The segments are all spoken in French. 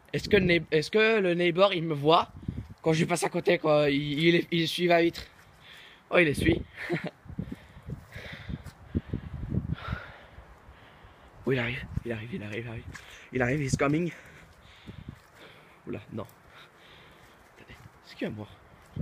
Est-ce que le neighbor il me voit quand je passe à côté, quand il suit la vitre? Oh, il essuie. Oh, il arrive, il arrive, il arrive, il arrive. Il arrive, he's coming. Oula, non. Attendez, est-ce qu'il va me voir?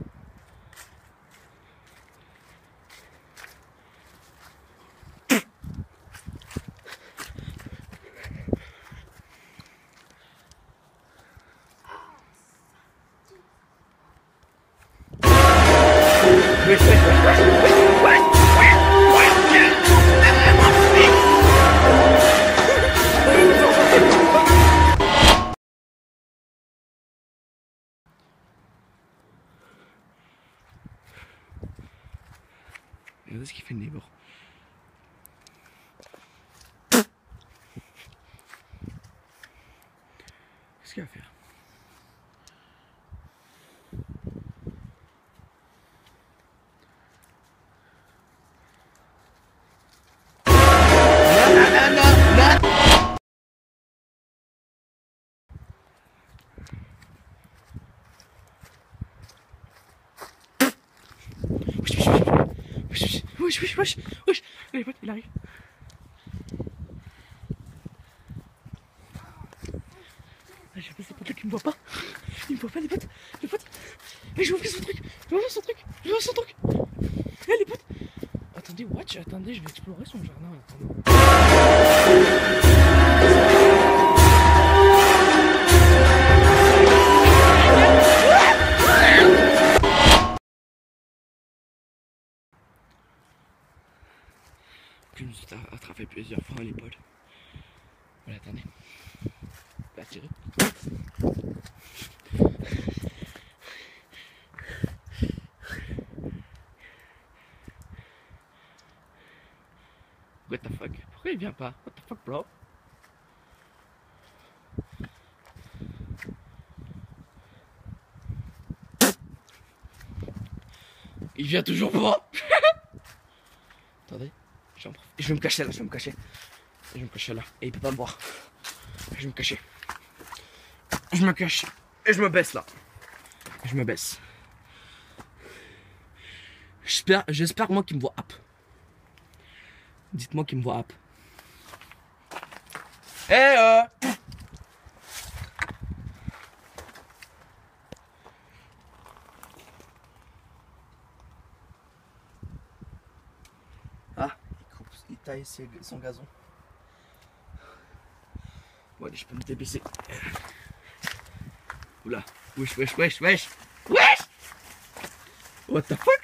Regardez ce qu'il fait le neighbor. Qu'est-ce qu'il va faire? Wesh, les potes, il arrive. Je sais pas, c'est potes là qui me voient pas. Il me voit pas, les potes. Les potes. Mais je vais ouvrir son truc. Je vais ouvrir son truc. Je vais ouvrir son truc. Eh, les potes. Attendez, watch, attendez, je vais explorer son jardin. Je me suis attrapé plusieurs fois, les potes. Voilà, attendez. Va tirer. What the fuck? Pourquoi il vient pas? What the fuck, bro? Il vient toujours pas. Attendez, je vais me cacher là, je vais me cacher. Je vais me cacher là, et il peut pas me voir. Je vais me cacher. Je me cache, et je me baisse là. Je me baisse. J'espère moi qu'il me voit up. Dites-moi qu'il me voit up. Eh Ah, il taille son gazon. Bon allez, je peux me débaisser. Oula, wesh. What the fuck?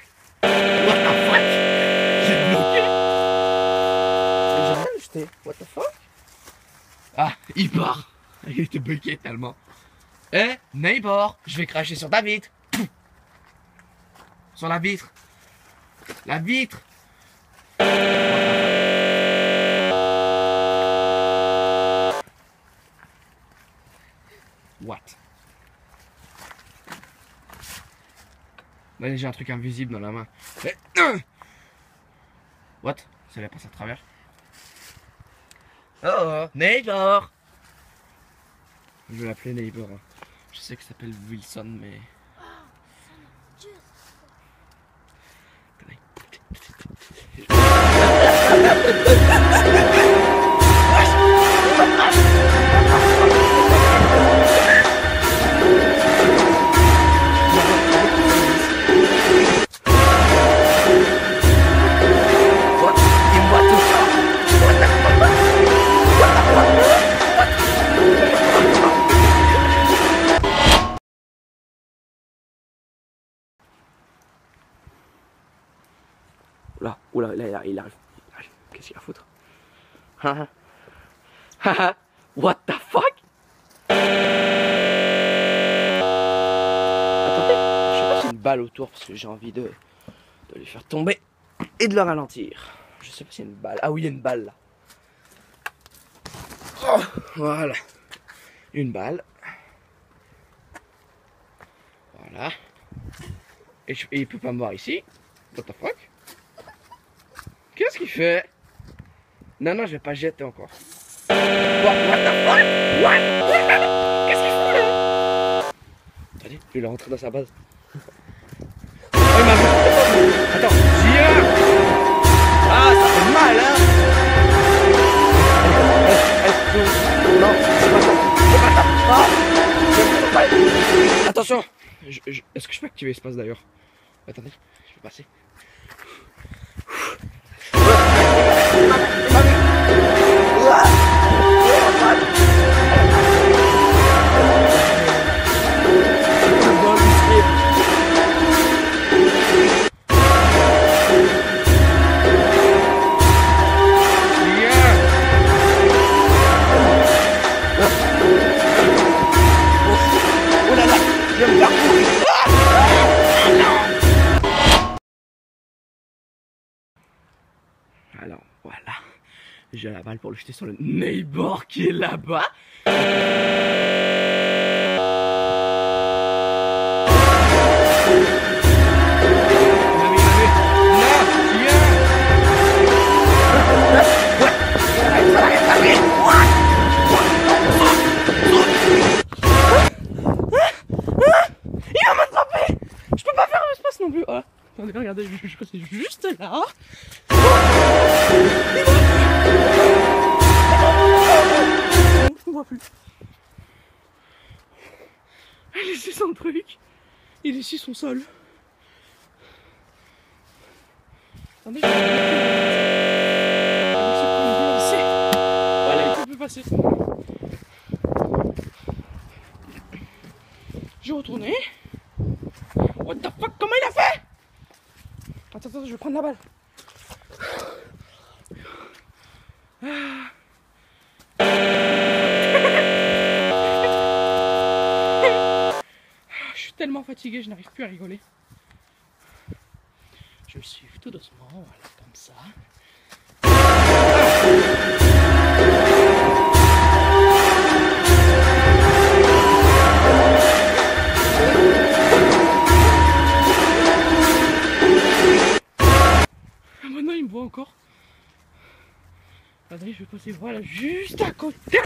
J'ai bloqué. J'ai rien jeté. What the fuck? Ah, il part. Il était bloqué tellement. Eh, neighbor, je vais cracher sur ta vitre. Sur la vitre. La vitre. What? Là, j'ai un truc invisible dans la main. What? Ça va passer à travers. Oh, neighbor. Je vais l'appeler neighbor. Hein. Je sais que ça s'appelle Wilson, mais... Oula, là, il arrive. Qu'est-ce qu'il a à foutre? What the fuck? Attendez, je sais pas s'il y a une balle autour parce que j'ai envie de les faire tomber et de le ralentir. Je sais pas s'il y a une balle. Ah oui, il y a une balle là. Oh, voilà. Une balle. Voilà. Et il peut pas me voir ici. What the fuck? Qu'est-ce qu'il fait? Non, je vais pas jeter encore. What the fuck? What? Qu'est-ce qu'il fout là? Il est rentré dans sa base. Oh, il m'a vu. Attends, viens. Ah, ça fait mal, hein. Non, c'est pas ça. C'est pas ça. Ah. Attention. Est-ce que je peux activer l'espace d'ailleurs? Attendez, je vais passer. Alors voilà, j'ai la balle pour le jeter sur le neighbor qui est là-bas. Il va m'attraper. Je peux pas faire un espace non plus. Oh. Regardez, je crois que c'est juste là. Je ne vois plus. Il est ici son truc. Il est ici son sol. Attendez, je vais voilà, il peut passer. J'ai retourné. What the fuck, comment il a fait? Attends, je vais prendre la balle. Je suis tellement fatigué, je n'arrive plus à rigoler. Je me suis tout doucement, voilà, comme ça. Maintenant il me voit encore. Attendez, je vais passer voilà juste à côté.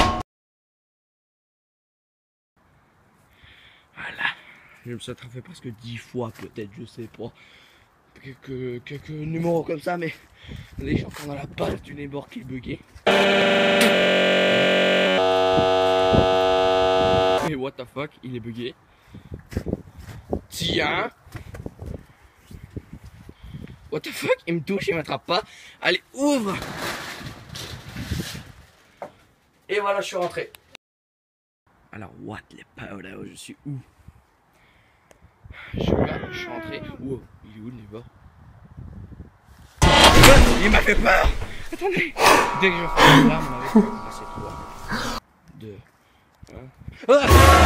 Voilà. Je me suis attrapé presque 10 fois peut-être, je sais pas. Quelques numéros comme ça, mais je suis encore dans la base du neighbor qui est bugué. Mais what the fuck, il est bugué. Tiens. What the fuck, il me touche, il m'attrape pas. Allez, ouvre. Et voilà, je suis rentré. Alors, what les powder, je suis où? Je suis rentré. Wow, il est où le neighbor? Il m'a fait peur. Attendez. Dès que je fais l'arme, on avait commencé 3, 2, 1. Ah!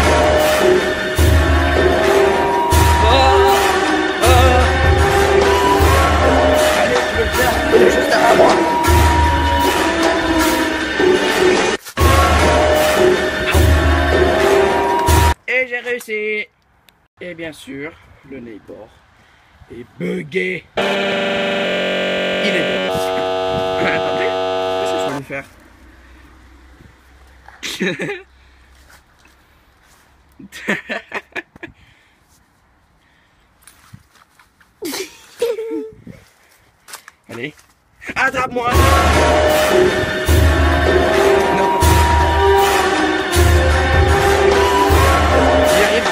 Allez, tu veux le faire? Il est juste derrière moi. Et j'ai réussi. Et bien sûr, le neighbor est bugué. Il est bugué. Attendez, qu'est-ce que je vais lui faire? Allez, attrape-moi. Non. J'y arrive,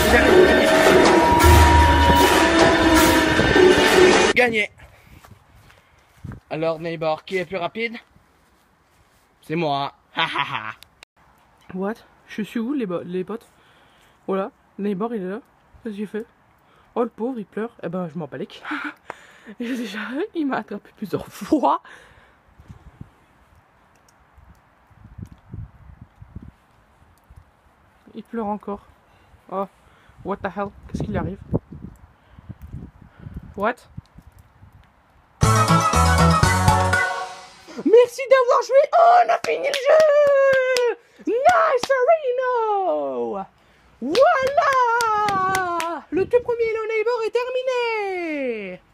gagné. Alors, neighbor, qui est plus rapide? C'est moi. What? Je suis où, les potes? Voilà, neighbor, il est là. Qu'est-ce que j'ai fait? Oh, le pauvre, il pleure. Eh ben, je m'en bats les couilles. Déjà, il m'a attrapé plusieurs fois. Il pleure encore. Oh, what the hell? Qu'est-ce qui lui arrive? What? Merci d'avoir joué. Oh, on a fini le jeu. Nice, Reno. Voilà. Le tout premier Hello Neighbor est terminé.